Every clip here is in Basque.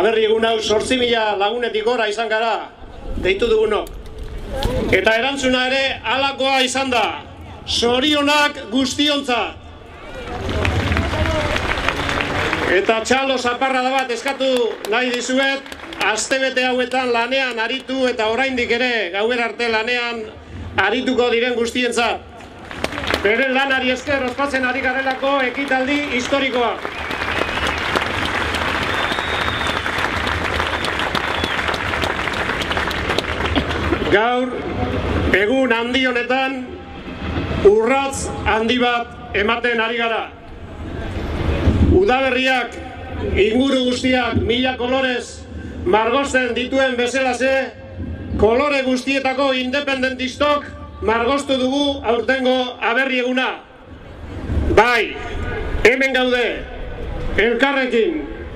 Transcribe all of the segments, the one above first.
Aberri egun hau 8.000 lagunetik gora izan gara, deitu dugunok. Eta erantzuna ere halakoa izan da, zorionak guztiontzat. Eta txalo zaparrada bat eskatu nahi dizuet, astebete hauetan lanean aritu eta oraindik ere gauer arte lanean arituko diren guztientzat. Beren lanari esker ospatzen ari garelako ekitaldi historikoa. Gaur, egun handi honetan, urratz handi bat ematen ari gara. Udaberriak, inguru guztiak, 1000 kolorez margosten dituen bezalaze, kolore guztietako independentistok margostu dugu aurtengo Aberri eguna. Bai, hemen gaude, elkarrekin.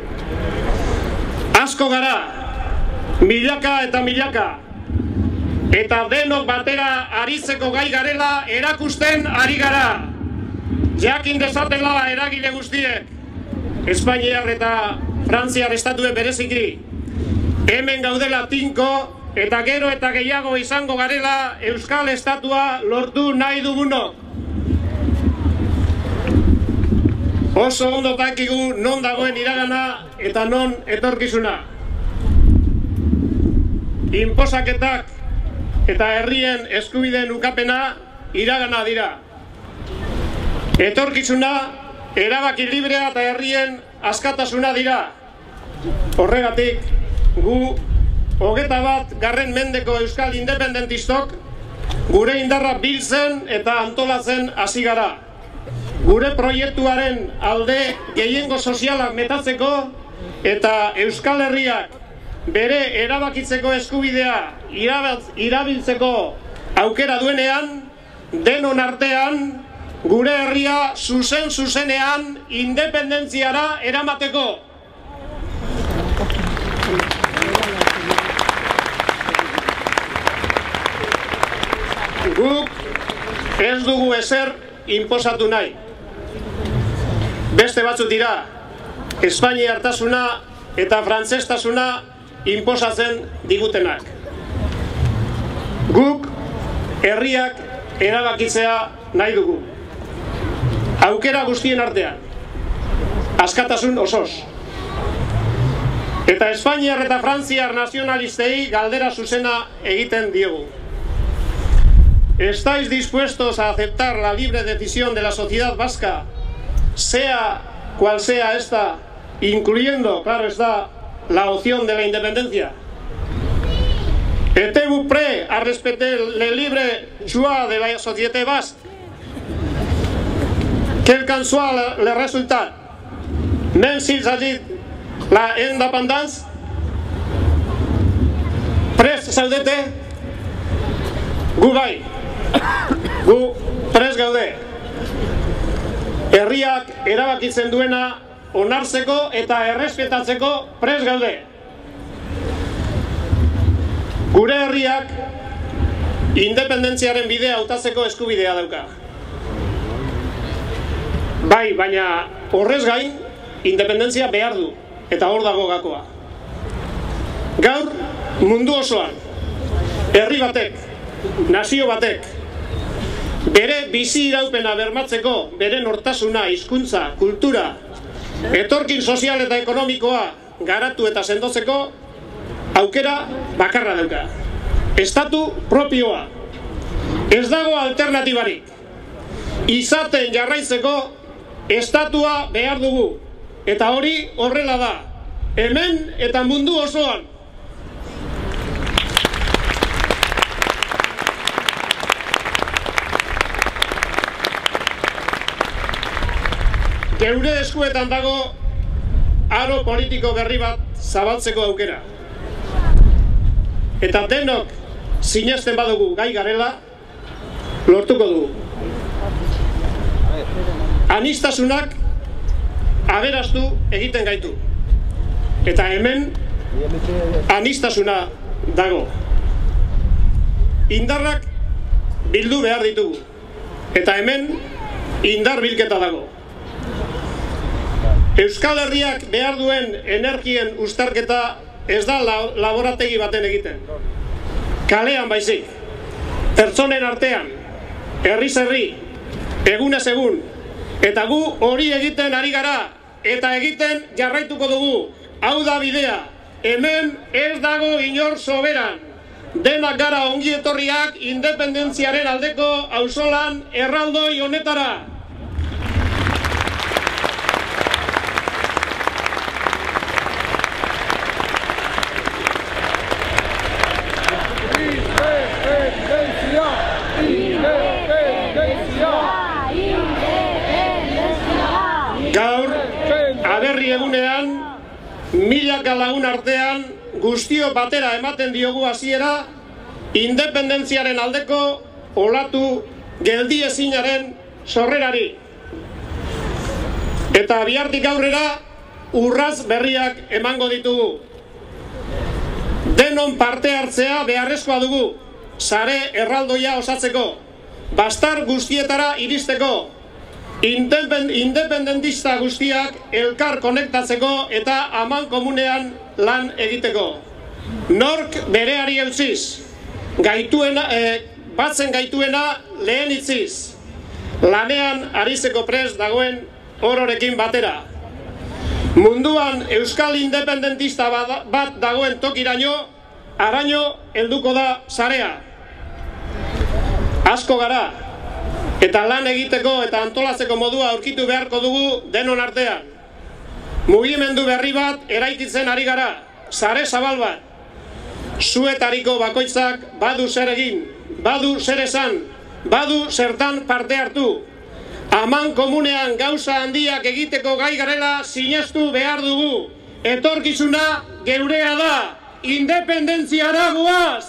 Asko gara, milaka eta milaka. Eta denok batera aritzeko gai garela erakusten ari gara. Jakin dezatela eragile guztiek, Espainiar eta Frantziar estatue bereziki, hemen gaudela tinko eta gero eta gehiago izango garela Euskal Estatua lortu nahi dugunok. Oso ondo dakigu non dagoen iragana eta non etorkizuna. Inposaketak eta herrien eskubideen ukapena iragana dira. Etorkizuna, erabaki librea eta herrien askatasuna dira. Horregatik, gu 21. mendeko euskal independentistok gure indarra biltzen eta antolatzen hasi gara. Gure proiektuaren alde gehiengo sozialak metatzeko eta Euskal Herriak bere erabakitzeko eskubidea irabiltzeko aukera duenean, denon artean, gure herria zuzenean independentziara eramateko. Guk ez dugu ezer inposatu nahi. Beste batzuk dira, espainiartasuna eta frantsestasuna inposatzen digutenak. Guk herriak erabakitzea nahi dugu. Aukera guztien artean, askatasun osoz. Eta Espainiar eta Frantziar nazionalistei galdera zuzena egiten diegu. ¿Estáis dispuestos a aceptar la libre decisión de la sociedad vasca, sea cual sea esta, incluyendo, claro está, la opción de la independencia? ¿Êtes-vous prêts à respecter le libre choix de la société basque? Quel qu'en soit le résultat, même s'il s'agit de la indépendance, prest zaudete? Gu bai, gu prest gaude. Herriak erabakitzen duena onartzeko eta errespetatzeko prest gaude. Gure herriak independentziaren bidea hautatzeko eskubidea dauka. Bai, baina horrez gain, independentzia behar du, eta hor dago gakoa. Gaur, mundu osoan, herri batek, nazio batek, bere bizi iraupena bermatzeko, bere nortasuna, hizkuntza, kultura, etorkin sozial eta ekonomikoa garatu eta sendotzeko, aukera bakarra dauka. Estatu propioa. Ez dago alternatibarik. Izaten jarraitzeko estatua behar dugu. Eta hori horrela da. Hemen eta mundu osoan. Geure eskuetan dago aro politiko berri bat zabaltzeko aukera. Eta denok sinesten badugu gai garela, lortuko dugu. Anistasunak aberastu egiten gaitu. Eta hemen anistasuna dago. Indarrak bildu behar ditugu. Eta hemen indar bilketa dago. Euskal Herriak behar duen energien uztarketa ez da laborategi baten egiten. Kalean baizik, pertsonen artean, herriz herri, egunez egun, eta gu hori egiten ari gara, eta egiten jarraituko dugu. Hau da bidea, hemen ez dago inor soberan. Denak gara ongi etorriak independentziaren aldeko auzolan erraldoi honetara. Gaur, aberri egunean, milaka lagun artean, guztio batera ematen diogu hasiera, independentziaren aldeko olatu geldiezinaren sorrerari. Eta bihartik aurrera, urraz berriak emango ditugu. Denon parte hartzea beharrezkoa dugu, sare erraldoia osatzeko, bastar guztietara iristeko, independentista guztiak elkar konektatzeko eta aman komunean lan egiteko. Nork bereari eutziz, batzen gaituena lehen itziz, lanean arizeko prest dagoen ororekin batera. Munduan euskal independentista bat dagoen tokiraino, araño helduko da sarea. Asko gara, eta lan egiteko eta antolatzeko modua aurkitu beharko dugu denon artean. Mugimendu berri bat eraikitzen ari gara, sare zabal bat. Zuetariko bakoitzak badu zer egin, badu zer esan, badu zertan parte hartu. Aman komunean gauza handiak egiteko gai garela sinestu behar dugu. Etorkizuna geurea da, independentziara goaz!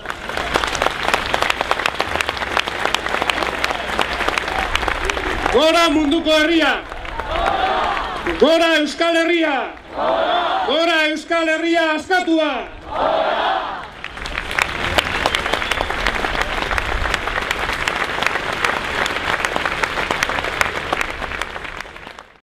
Gora munduko herria! Gora Euskal Herria! Gora Euskal Herria askatua!